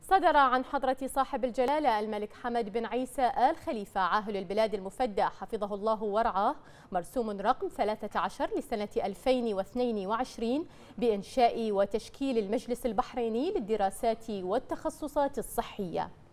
صدر عن حضرة صاحب الجلالة الملك حمد بن عيسى آل خليفة عاهل البلاد المفدى حفظه الله ورعاه مرسوم رقم 13 لسنة 2022 بإنشاء وتشكيل المجلس البحريني للدراسات والتخصصات الصحية.